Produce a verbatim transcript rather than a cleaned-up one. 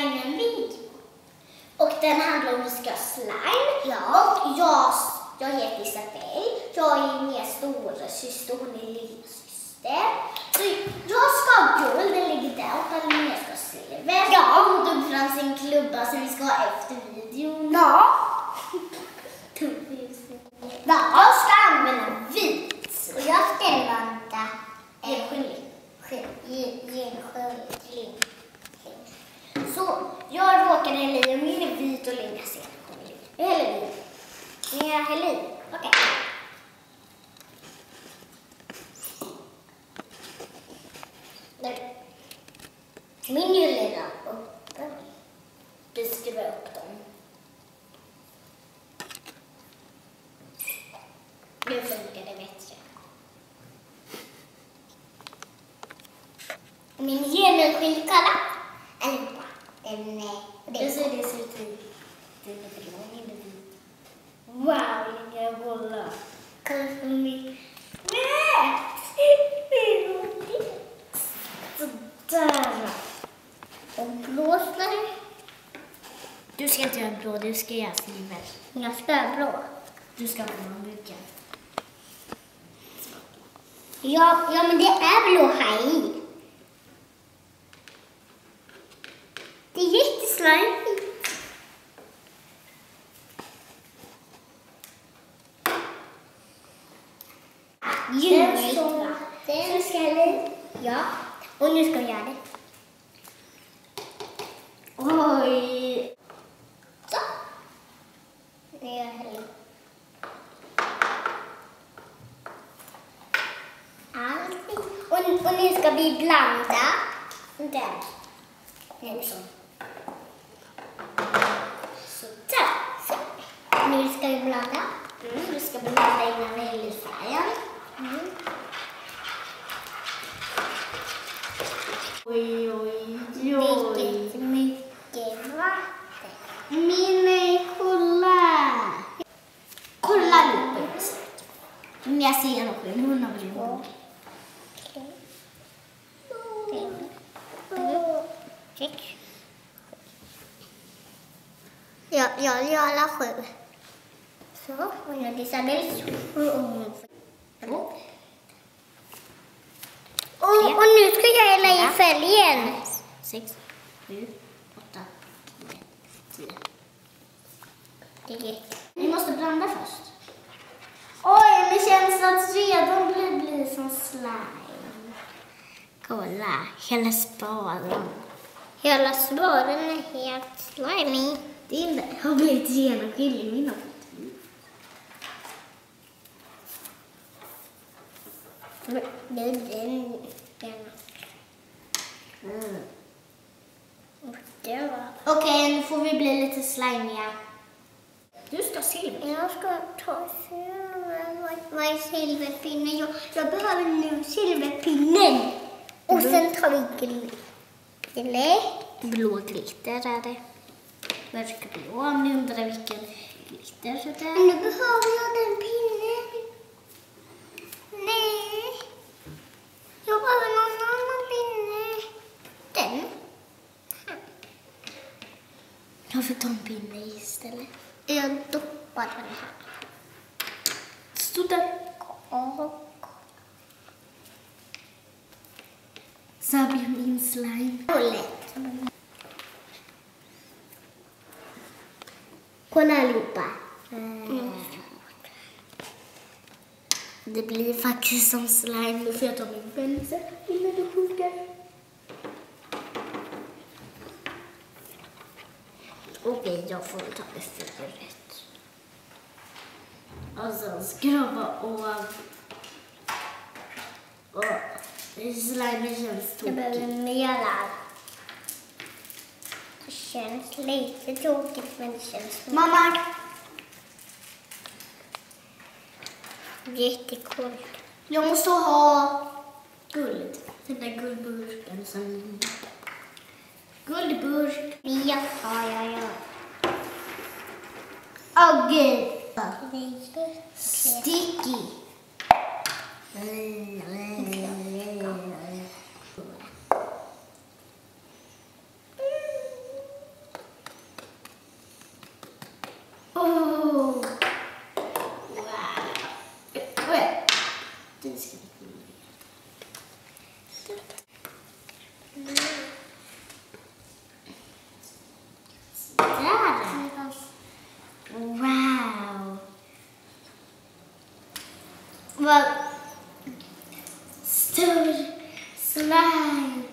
slime en video. Och den handlar om att vi ska ha slime. Ja. Och jag, jag heter Isabelle. Jag är min stora syster, hon är lilla syster. Så jag ska ha guld, den ligger där. Och Alina ska ha silver. Ja. Hon tog fram sin klubba som vi ska ha efter videon. Ja. Ja, jag ska använda vit. Och jag ska vänta. En gelé. Genskölling. Så jag råkade hälla i, och min är vit och Linda ser. Jag häller i. Men jag häller i. Okej. Där. Min är redan öppen. Vi skruvar upp dem. Nu funkar det bättre. Min genomskinnkalla. Allihopa. Den är... Det ser det ser ut i. Den är blå, den är vit. Wow, Linda, jag bollar. Kolla på min... Nej! Sådär. Och blåsare. Du ska inte göra blå, du ska göra silver. Jag ska ha blå. Du ska ha blå mycket. Ja, ja, men det är blå här i. Det är jätteslimigt. Ljuvligt, va? Så ska jag hälla i. Ja, och nu ska jag göra det. Oj! Så. Nu är jag häller. Allting. Och, och nu ska vi blanda den. Nu så. Så. Så. Nu ska vi blanda. Mm, du ska blanda innan vi häller i färgen. Mm. Oj, oj, Vilket mycket vatten. Min, kolla! Kolla nu på det. Men jag ser en skillnad. Hon har blivit. Ja, jag gör alla sju. Så, och nu Isabelle sju och hon får. Och, och nu ska jag hälla i färgen. Sex, sju, åtta, nio, tio. Det är Vi måste blanda först. Oj, det känns att redan blir, blir som slime. Kolla, hela spaden. Hela spåren är helt slimy. Det har blivit genomskinlig i min optik. Det är den. Mm. Det var... Okej, nu får vi bli lite slimiga. Du ska silver. Jag ska ta silver. Vad- Vad är silverpinnen? Jag, jag behöver nu silverpinnen. Och sen tar vi glitterläck. Blå glitter är det. Mörkblå, om ni undrar vilken glitter så det Men är. nu behöver jag den pinnen. Nej. Jag behöver någon annan pinne. Den. Jag får ta en pinne istället. Jag doppar den här. Stå där. Och Så här blir min slime. lätt. Kolla allihopa. Mm. Det blir faktiskt som slime. Nu får jag ta min pensel innan det sjunker. Okej, jag får ta det fingret. Och sen skrapa av. Och slime känns Jag behöver tokigt. mera. Det känns lite tråkigt men det känns Mamma! jättekul. Jag måste ha guld. Den där guldburken som... Guldburk. Ja, ja, ja, ja. Åh gud! Lite. Sticky. Där. Wow. Vad stor slime.